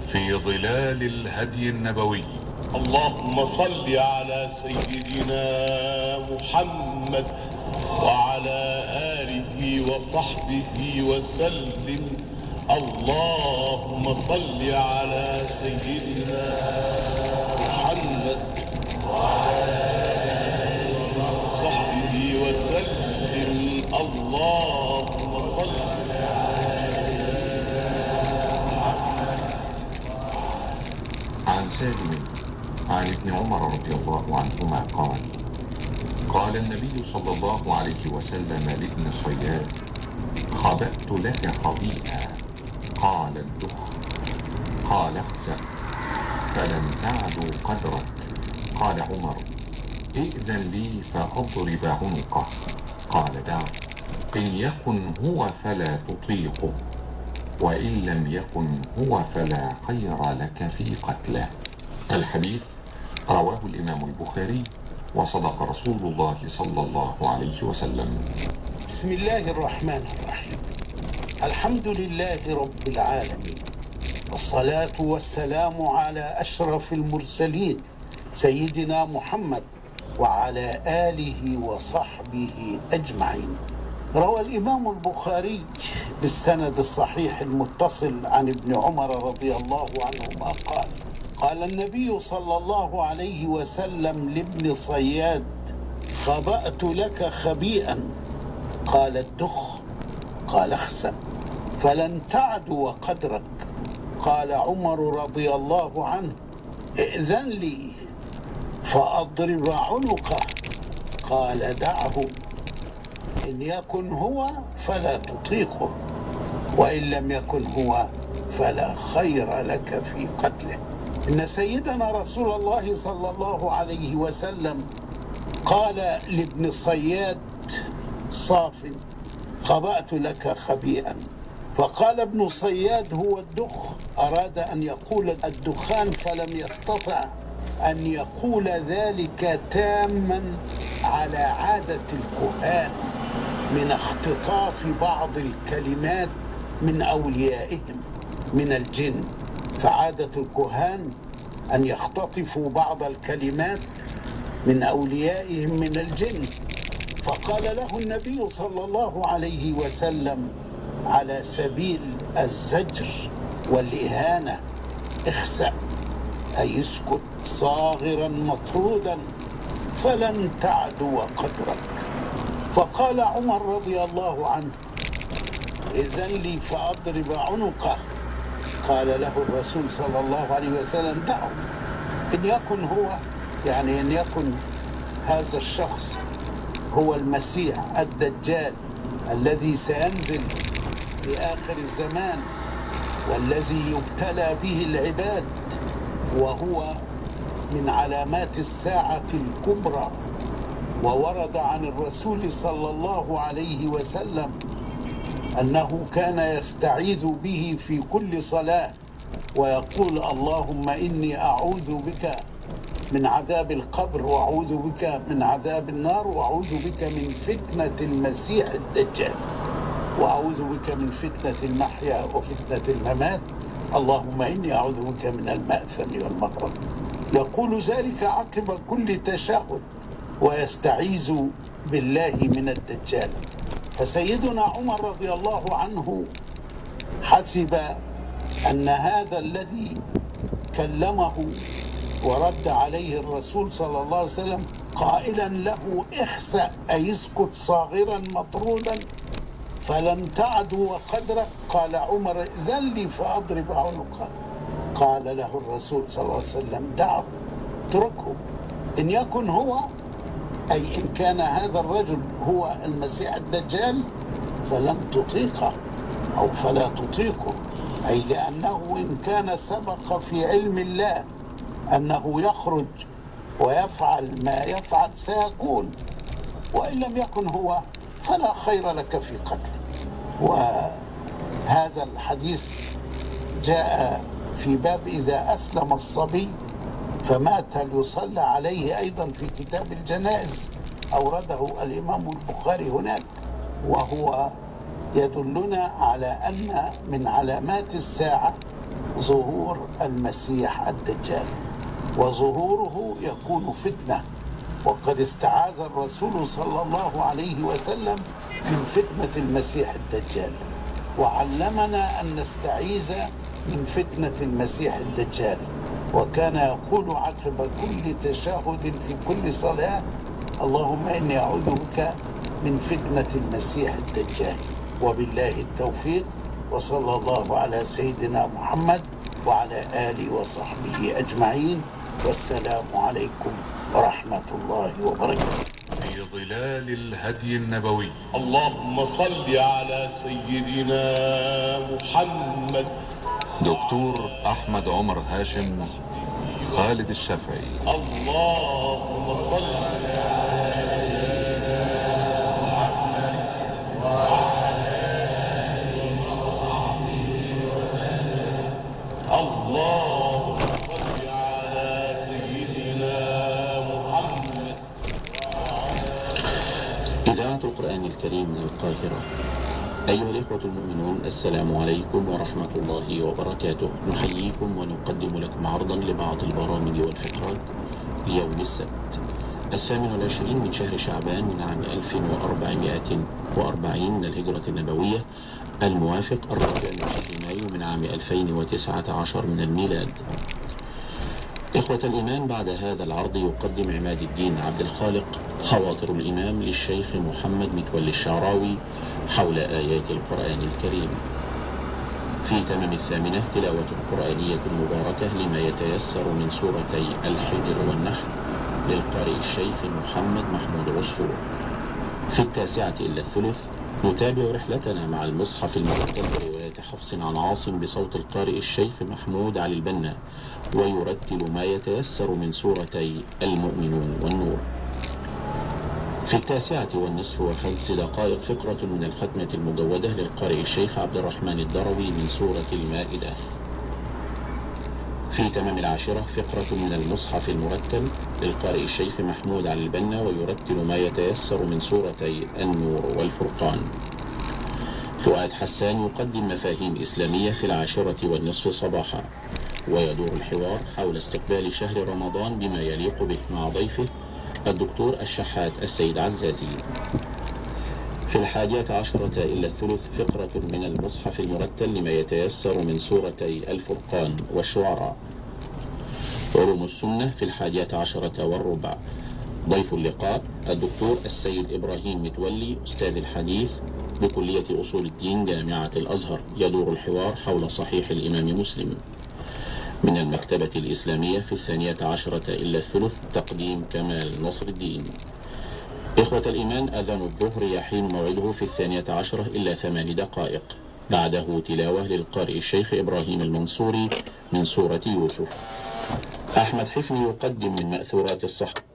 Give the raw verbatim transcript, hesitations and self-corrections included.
في ظلال الهدي النبوي. اللهم صل على سيدنا محمد وعلى آله وصحبه وسلم. اللهم صل على سيدنا محمد وعلى آله وصحبه وسلم. اللهم صل عن سالم عن ابن عمر رضي الله عنهما قال: قال النبي صلى الله عليه وسلم لابن صياد: خبأت لك خبيئا. قال: الدخ. قال: اخسأ فلن تعدوا قدرك. قال عمر: ائذن لي فأضرب عنقه. قال: دع، إن يكن هو فلا تطيقه، وإن لم يكن هو فلا خير لك في قتله. الحديث رواه الإمام البخاري، وصدق رسول الله صلى الله عليه وسلم. بسم الله الرحمن الرحيم. الحمد لله رب العالمين، والصلاة والسلام على أشرف المرسلين سيدنا محمد وعلى آله وصحبه أجمعين. روى الإمام البخاري بالسند الصحيح المتصل عن ابن عمر رضي الله عنهما قال: قال النبي صلى الله عليه وسلم لابن صياد: خبأت لك خبيئا. قال: الدخ. قال: اخسأ فلن تعدو قدرك. قال عمر رضي الله عنه: ائذن لي فأضرب عنقه. قال: دعه، إن يكن هو فلا تطيقه، وإن لم يكن هو فلا خير لك في قتله. إن سيدنا رسول الله صلى الله عليه وسلم قال لابن صياد صاف: خبأت لك خبيئا. فقال ابن صياد: هو الدخ. أراد أن يقول الدخان فلم يستطع أن يقول ذلك تاما على عادة الكهان من اختطاف بعض الكلمات من أوليائهم من الجن، فعادة الكهان أن يختطفوا بعض الكلمات من أوليائهم من الجن. فقال له النبي صلى الله عليه وسلم على سبيل الزجر والإهانة: اخسأ، أي اسكت، صاغرا مطرودا، فلن تعدو قدرك. فقال عمر رضي الله عنه: إذن لي فأضرب عنقه. قال له الرسول صلى الله عليه وسلم: دعه، إن يكن هو، يعني إن يكن هذا الشخص هو المسيح الدجال الذي سينزل في آخر الزمان والذي يبتلى به العباد، وهو من علامات الساعة الكبرى. وورد عن الرسول صلى الله عليه وسلم أنه كان يستعيذ به في كل صلاة ويقول: اللهم إني أعوذ بك من عذاب القبر، وأعوذ بك من عذاب النار، وأعوذ بك من فتنة المسيح الدجال، وأعوذ بك من فتنة المحيا وفتنة الممات، اللهم إني أعوذ بك من المأثم والمغرم. يقول ذلك عقب كل تشهد ويستعيذ بالله من الدجال. فسيدنا عمر رضي الله عنه حسب أن هذا الذي كلمه ورد عليه الرسول صلى الله عليه وسلم قائلا له: اخسأ، أي اسكت، صاغرا مطرودا، فلن تعدو قدرك. قال عمر: ائذن لي فأضرب عنقه. قال له الرسول صلى الله عليه وسلم: دعه، اتركه، إن يكن هو، أي إن كان هذا الرجل هو المسيح الدجال، فلن تطيقه أو فلا تطيقه، أي لأنه إن كان سبق في علم الله أنه يخرج ويفعل ما يفعل سيكون، وإن لم يكن هو فلا خير لك في قتله. وهذا الحديث جاء في باب إذا أسلم الصبي فمات ليصلى عليه، أيضا في كتاب الجنائز أورده الإمام البخاري هناك، وهو يدلنا على أن من علامات الساعة ظهور المسيح الدجال، وظهوره يكون فتنة، وقد استعاذ الرسول صلى الله عليه وسلم من فتنة المسيح الدجال، وعلمنا أن نستعيذ من فتنة المسيح الدجال، وكان يقول عقب كل تشهد في كل صلاة: اللهم إني أعوذ بك من فتنة المسيح الدجال. وبالله التوفيق، وصلى الله على سيدنا محمد وعلى آله وصحبه أجمعين، والسلام عليكم ورحمة الله وبركاته. في ظلال الهدي النبوي. اللهم صل على سيدنا محمد. دكتور أحمد عمر هاشم، خالد الشافعي. اللهم صل على اللهم صل على سيدنا محمد. إذاعة القرآن الكريم من القاهرة. أيها الإخوة المؤمنون، السلام عليكم ورحمة الله وبركاته. نحييكم ونقدم لكم عرضا لبعض البرامج والفقرات ليوم السبت الثامن والعشرين من شهر شعبان من عام ألف وأربعمائة وأربعين من الهجرة النبوية، الموافق الرابع من شهر مايو من عام ألفين وتسعة عشر من الميلاد. إخوة الإيمان، بعد هذا العرض يقدم عماد الدين عبد الخالق خواطر الإمام للشيخ محمد متولي الشعراوي حول آيات القرآن الكريم. في تمام الثامنة تلاوة قرآنية مباركة لما يتيسر من سورتي الحجر والنحل للقارئ الشيخ محمد محمود عصفور. في التاسعة إلا الثلث نتابع رحلتنا مع المصحف المرتل برواية حفص عن عاصم بصوت القارئ الشيخ محمود علي البنا، ويرتل ما يتيسر من سورتي المؤمنون والنور. في التاسعة والنصف وخمس دقائق فقرة من الختمة المجودة للقارئ الشيخ عبد الرحمن الدروي من سورة المائدة. في تمام العاشرة فقرة من المصحف المرتل للقارئ الشيخ محمود علي البنا، ويرتل ما يتيسر من سورتي النور والفرقان. فؤاد حسان يقدم مفاهيم إسلامية في العاشرة والنصف صباحا، ويدور الحوار حول استقبال شهر رمضان بما يليق به مع ضيفه الدكتور الشحات السيد عزازي. في الحادية عشرة إلا الثلث فقرة من المصحف المرتل لما يتيسر من سورتي الفرقان والشعراء. علوم السنة في الحادية عشرة والربع. ضيف اللقاء الدكتور السيد إبراهيم متولي، أستاذ الحديث بكلية أصول الدين جامعة الأزهر. يدور الحوار حول صحيح الإمام مسلم. من المكتبة الإسلامية في الثانية عشرة إلا الثلث تقديم كمال نصر الدين. إخوة الإيمان، أذان الظهر يحين موعده في الثانية عشرة إلا ثمان دقائق، بعده تلاوة للقارئ الشيخ إبراهيم المنصوري من سورة يوسف. أحمد حفني يقدم من مأثورات الصحابة